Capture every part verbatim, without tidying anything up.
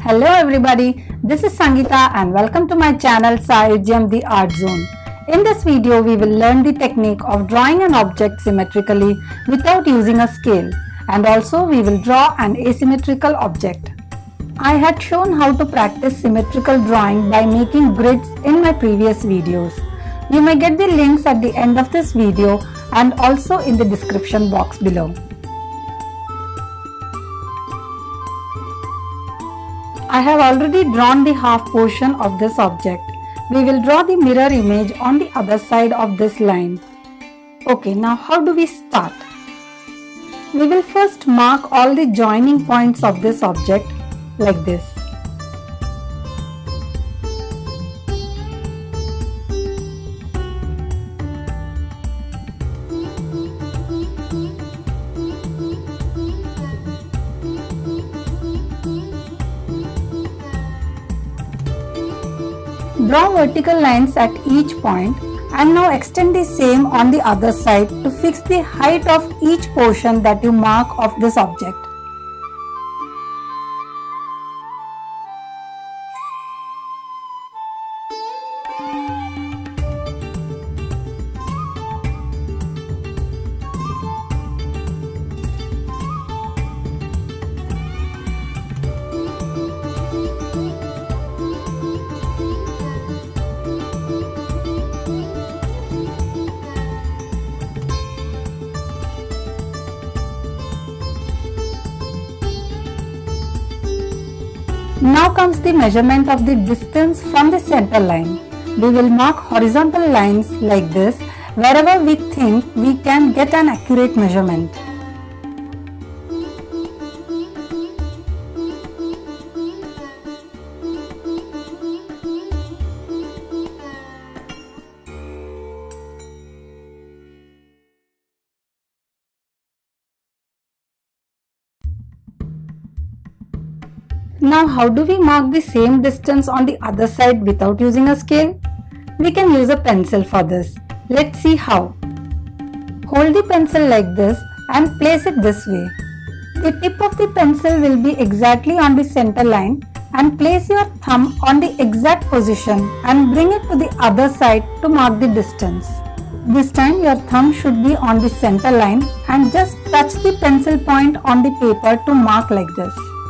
Hello everybody, this is Sangeeta and welcome to my channel Sahajyam the Art Zone. In this video we will learn the technique of drawing an object symmetrically without using a scale, and also we will draw an asymmetrical object. I had shown how to practice symmetrical drawing by making grids in my previous videos. You may get the links at the end of this video and also in the description box below. I have already drawn the half portion of this object. We will draw the mirror image on the other side of this line. Okay, now how do we start? We will first mark all the joining points of this object like this. Draw vertical lines at each point and now extend the same on the other side to fix the height of each portion that you mark of this object. Now comes the measurement of the distance from the center line. We will mark horizontal lines like this wherever we think we can get an accurate measurement. Now how do we mark the same distance on the other side without using a scale? We can use a pencil for this. Let's see how. Hold the pencil like this and place it this way. The tip of the pencil will be exactly on the center line, and place your thumb on the exact position and bring it to the other side to mark the distance. This time your thumb should be on the center line and just touch the pencil point on the paper to mark like this.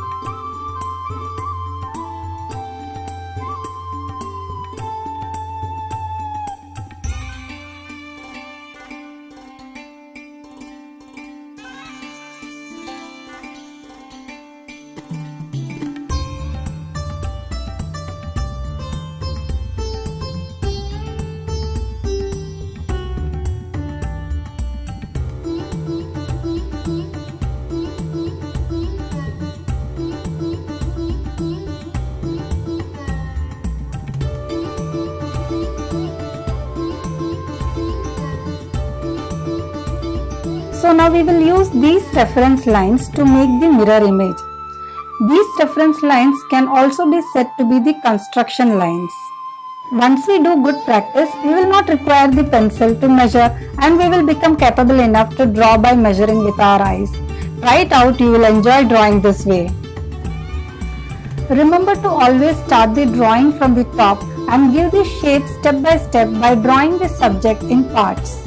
So now we will use these reference lines to make the mirror image. These reference lines can also be said to be the construction lines. Once we do good practice, we will not require the pencil to measure and we will become capable enough to draw by measuring with our eyes. Try it out, you will enjoy drawing this way. Remember to always start the drawing from the top and give the shape step by step by drawing the subject in parts.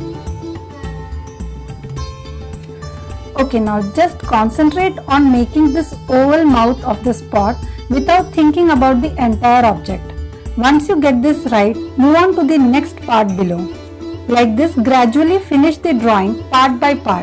Okay, now just concentrate on making this oval mouth of the spot without thinking about the entire object. Once you get this right, move on to the next part below. Like this, gradually finish the drawing part by part.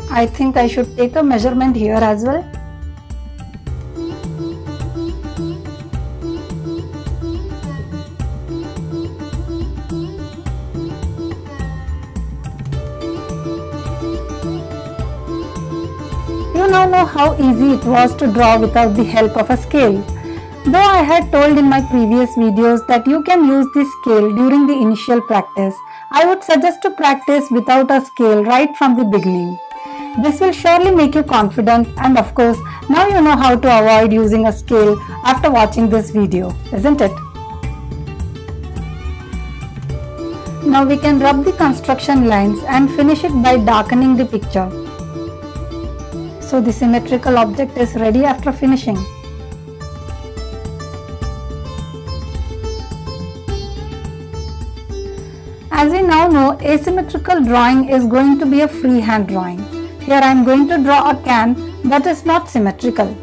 I think I should take a measurement here as well. You now know how easy it was to draw without the help of a scale. Though I had told in my previous videos that you can use this scale during the initial practice, I would suggest to practice without a scale right from the beginning. This will surely make you confident, and of course, now you know how to avoid using a scale after watching this video, isn't it? Now we can rub the construction lines and finish it by darkening the picture. So the symmetrical object is ready after finishing. As we now know, asymmetrical drawing is going to be a freehand drawing. Here I am going to draw a can that is not symmetrical.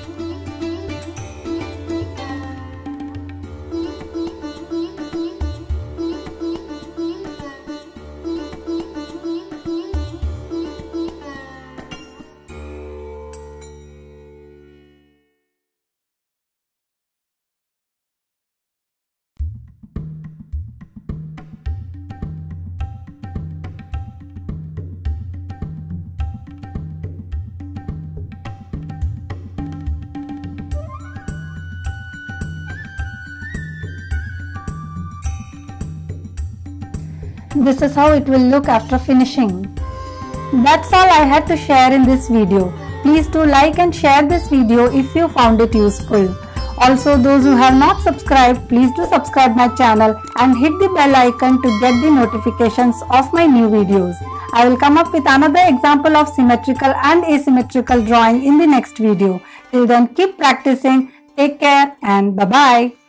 This is how it will look after finishing. That's all I had to share in this video. Please do like and share this video if you found it useful. Also, those who have not subscribed, please do subscribe my channel and hit the bell icon to get the notifications of my new videos. I will come up with another example of symmetrical and asymmetrical drawing in the next video. Till then, keep practicing. Take care and bye-bye.